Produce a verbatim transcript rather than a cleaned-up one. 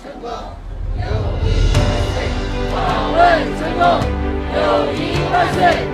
成功，友谊万岁！访问成功，友谊万岁！